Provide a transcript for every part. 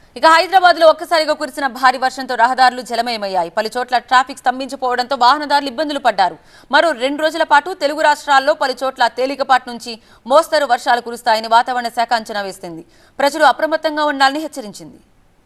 ఇక హైదరాబాద్ లో ఒక్కసారిగా కురిసిన భారీ వర్షంతో రహదారులు జలమయమయ్యాయి. పలు చోట్ల ట్రాఫిక్ స్తంభించిపోవడంతో వాహనదారులు ఇబ్బందులు పడ్డారు. మరో 2 రోజుల పాటు తెలుగు రాష్ట్రాల్లో పలు చోట్ల తేలికపాటి నుంచి మోస్తరు వర్షాలు కురుస్తాయని వాతావరణ శాఖ అంచనా వేసింది. ప్రజలు అప్రమత్తంగా ఉండాలని హెచ్చరించింది.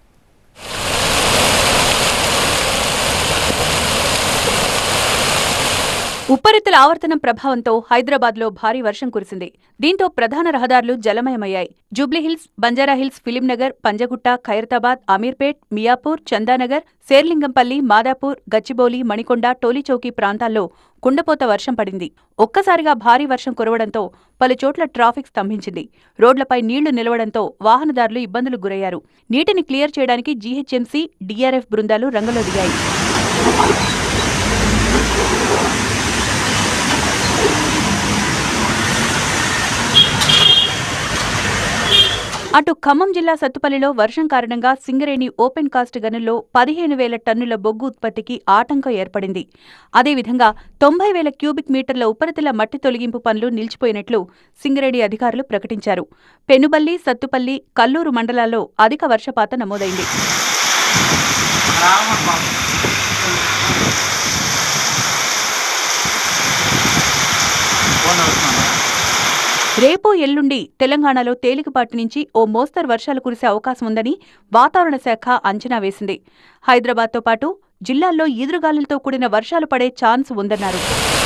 ఉపరితల ఆవర్తనం ప్రభావంతో హైదరాబాద్లో భారీ వర్షం కురిసింది. దీంతో ప్రధాన రహదారులు జలమయమయ్యాయి. జూబ్లీహిల్స్, బంజారాహిల్స్, ఫిలింనగర్, పంజగుట్ట, ఖైరతాబాద్, అమీర్పేట్, మియాపూర్, చందానగర్, శేర్లింగంపల్లి, మాదాపూర్, గచ్చిబౌలి, మణికొండ, టోలీచౌకీ ప్రాంతాల్లో కుండపోత వర్షం పడింది. ఒక్కసారిగా భారీ వర్షం కురవడంతో పలుచోట్ల ట్రాఫిక్ స్తంభించింది. రోడ్లపై నీళ్లు నిలవడంతో వాహనదారులు ఇబ్బందులకు గురయ్యారు. నీటిని క్లియర్ చేయడానికి జీహెచ్ఎంసీ, డీఆర్ఎఫ్ బృందాలు రంగంలో దిగాయి. అటు ఖమ్మం జిల్లా సత్తుపల్లిలో వర్షం కారణంగా సింగరేణి ఓపెన్ కాస్ట్ గనుల్లో 15,000 టన్నుల బొగ్గు ఉత్పత్తికి ఆటంకం ఏర్పడింది. అదేవిధంగా 90,000 క్యూబిక్ మీటర్ల ఉపరితల మట్టి తొలగింపు పనులు నిలిచిపోయినట్లు సింగరేణి అధికారులు ప్రకటించారు. పెనుబల్లి, సత్తుపల్లి, కల్లూరు మండలాల్లో అధిక వర్షపాతం నమోదైంది. రేపు ఎల్లుండి తెలంగాణలో తేలికపాటి నుంచి ఓ మోస్తరు వర్షాలు కురిసే అవకాశం ఉందని వాతావరణ శాఖ అంచనా వేసింది. హైదరాబాద్తో పాటు జిల్లాల్లో ఈదురుగాలులతో కూడిన వర్షాలు పడే ఛాన్స్ ఉందన్నారు.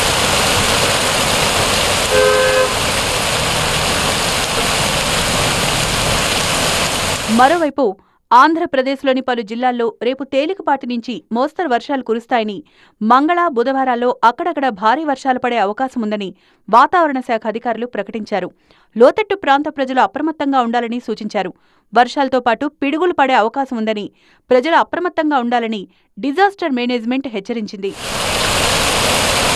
మరోవైపు ఆంధ్రప్రదేశ్లోని పలు జిల్లాల్లో రేపు తేలికపాటి నుంచి మోస్తరు వర్షాలు కురుస్తాయని, మంగళ, బుధవారాల్లో అక్కడక్కడ భారీ వర్షాలు పడే అవకాశం ఉందని వాతావరణ శాఖ అధికారులు ప్రకటించారు. లోతట్టు ప్రాంత ప్రజలు అప్రమత్తంగా ఉండాలని సూచించారు. వర్షాలతో పాటు పిడుగులు పడే అవకాశం ఉందని, ప్రజలు అప్రమత్తంగా ఉండాలని డిజాస్టర్ మేనేజ్మెంట్ హెచ్చరించింది.